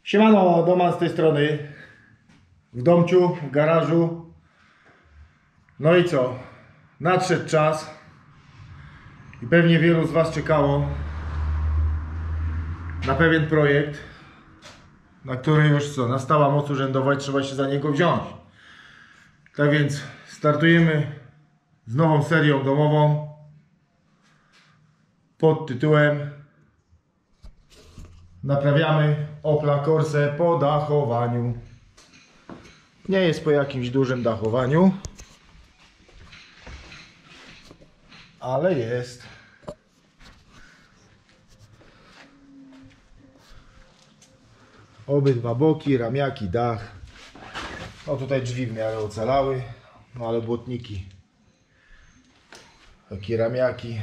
Siemano, Doman z tej strony. W domciu, w garażu. No i co? Nadszedł czas i pewnie wielu z Was czekało na pewien projekt, na który już co? Nastała moc urzędowa i trzeba się za niego wziąć. Tak więc startujemy z nową serią domową pod tytułem Naprawiamy Opla Corsę po dachowaniu. Nie jest po jakimś dużym dachowaniu, ale jest. Obydwa boki, ramiaki, dach. No tutaj drzwi w miarę ocalały, no ale błotniki, takie ramiaki.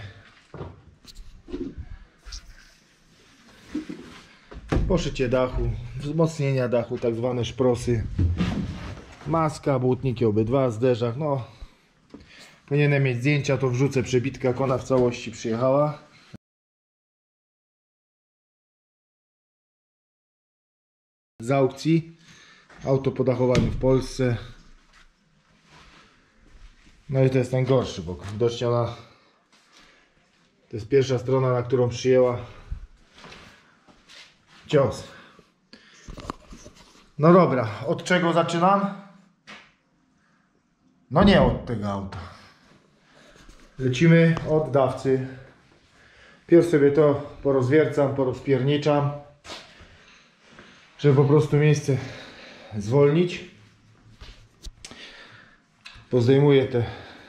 Poszycie dachu, wzmocnienia dachu, tak zwane szprosy. Maska, błotniki obydwa, zderzak. No, powinienem mieć zdjęcia, to wrzucę przebitkę, jak ona w całości przyjechała. Z aukcji. Auto po dachowaniu w Polsce. No i to jest ten gorszy bok. Widocznie ona, to jest pierwsza strona, na którą przyjęła cios. No dobra, od czego zaczynam? No nie od tego auta. Lecimy od dawcy. Pierw sobie to porozwiercam, porozpierniczam, żeby po prostu miejsce zwolnić. Pozdejmuję te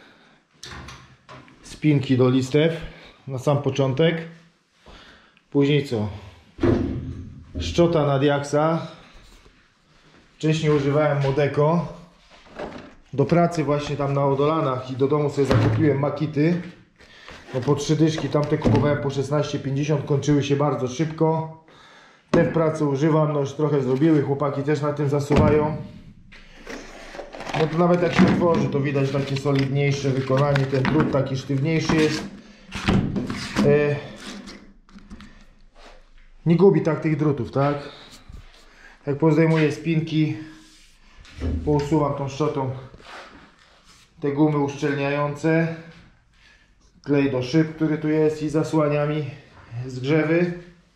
spinki do listew na sam początek. Później co? Szczota na diaksa. Wcześniej używałem Modeko. Do pracy właśnie tam na Odolanach i do domu sobie zakupiłem Makity. No po 3 dyszki, tamte kupowałem po 16,50, kończyły się bardzo szybko. Te w pracy używam, no już trochę zrobiły, chłopaki też na tym zasuwają. No to nawet jak się otworzy, to widać takie solidniejsze wykonanie, ten drut taki sztywniejszy jest. Nie gubi tak tych drutów, tak? Jak pozdejmuję spinki, pousuwam tą szczotą te gumy uszczelniające, klej do szyb, który tu jest, i zasłaniami zgrzewy.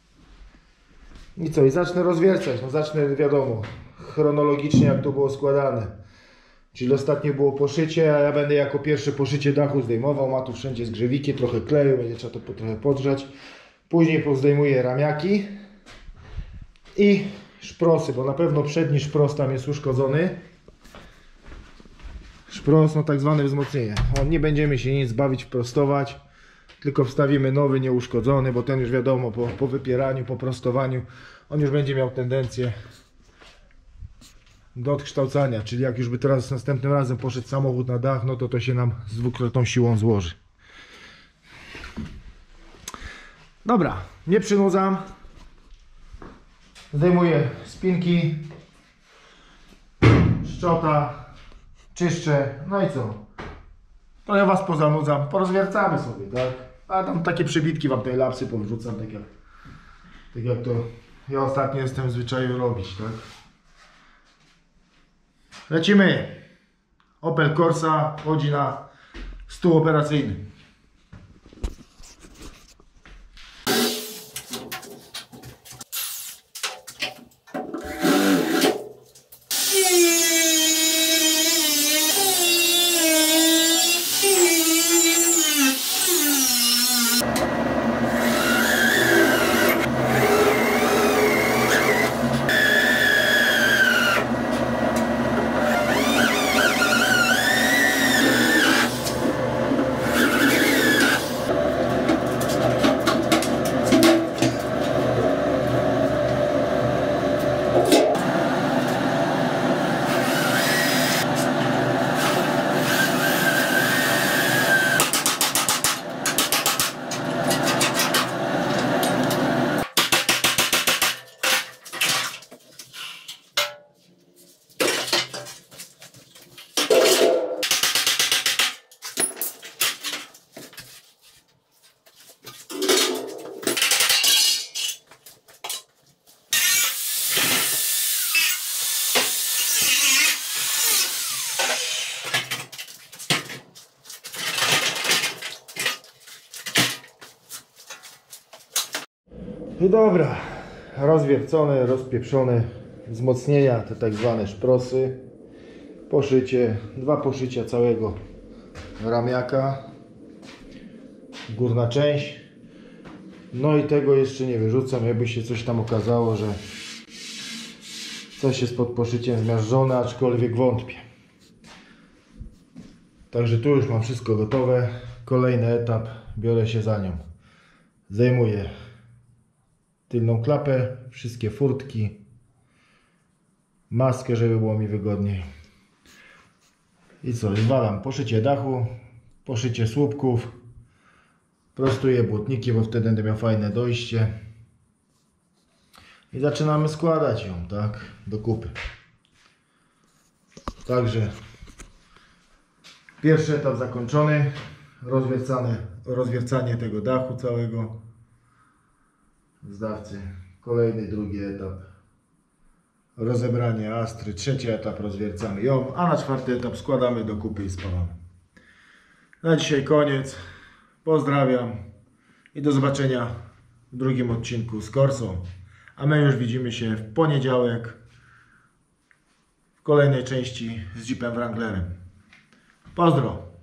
I co? I zacznę rozwiercać. No zacznę, wiadomo, chronologicznie, jak to było składane. Czyli ostatnio było poszycie, a ja będę jako pierwsze poszycie dachu zdejmował. Ma tu wszędzie zgrzewiki, trochę kleju, będzie trzeba to trochę podgrzać. Później pozdejmuję ramiaki i szprosy, bo na pewno przedni szpros tam jest uszkodzony. Szpros, no tak zwane wzmocnienie. Nie będziemy się nic bawić, prostować, tylko wstawimy nowy, nieuszkodzony, bo ten już wiadomo, po wypieraniu, po prostowaniu, on już będzie miał tendencję do odkształcania. Czyli jak już by teraz następnym razem poszedł samochód na dach, no to się nam z dwukrotną siłą złoży. Dobra, nie przynudzam. Zdejmuję spinki, szczota, czyszczę, no i co? Trochę Was pozanudzam, porozwiercamy sobie, tak? A tam takie przebitki Wam tej lapsy powrzucam, tak jak to ja ostatnio jestem w zwyczaju robić, tak? Lecimy! Opel Corsa wchodzi na stół operacyjny. I dobra, rozwiercone, rozpieprzone wzmocnienia, te tak zwane szprosy, poszycie, 2 poszycia całego ramiaka, górna część. No i tego jeszcze nie wyrzucam, jakby się coś tam okazało, że coś jest pod poszyciem zmiażdżone, aczkolwiek wątpię. Także tu już mam wszystko gotowe. Kolejny etap, biorę się za nią. Zdejmuję tylną klapę, wszystkie furtki, maskę, żeby było mi wygodniej. I co, zwalam poszycie dachu, poszycie słupków, prostuję błotniki, bo wtedy będę miał fajne dojście. I zaczynamy składać ją, tak, do kupy. Także pierwszy etap zakończony, rozwiercanie tego dachu całego z dawcy. Kolejny, drugi etap, rozebranie astry, trzeci etap, rozwiercamy ją, a na czwarty etap składamy do kupy i spalamy. Na dzisiaj koniec, pozdrawiam i do zobaczenia w drugim odcinku z Corsą, a my już widzimy się w poniedziałek w kolejnej części z Jeepem Wranglerem. Pozdro!